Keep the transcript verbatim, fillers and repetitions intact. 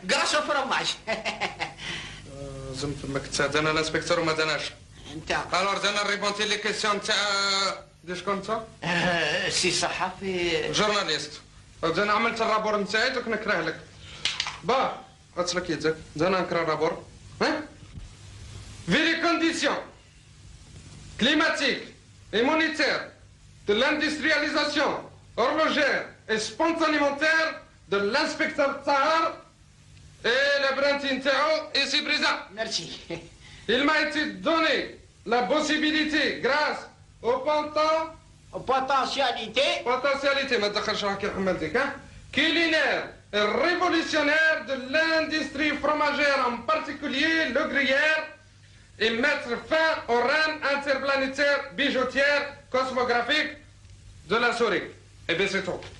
grâce au fromage. زمت مك تساعدنا الانسبكتور وما داناش. انت الور دانا ريبونتي لي كيسيون تاع دي شكون انت؟ سي صحفي جورناليست. انا عملت الرابور نتاعي دوك نكره لك. با غتسلك يدك انا نكره الرابور. ها؟ في لي كونديسيون climatiques et monétaires de l'industrialisation horlogère et spontanémentaire de l'inspecteur Tahar et le Brentin Tao ici présent. Merci. Il m'a été donné la possibilité, grâce au pontant, aux potentialités, potentialité, ما تدخلش راك يا حملتك ها culinaire et révolutionnaire de l'industrie fromagère, en particulier le gruyère, et mettre fin au règne interplanétaire bijoutière cosmographique de la souris. Et bien c'est tout.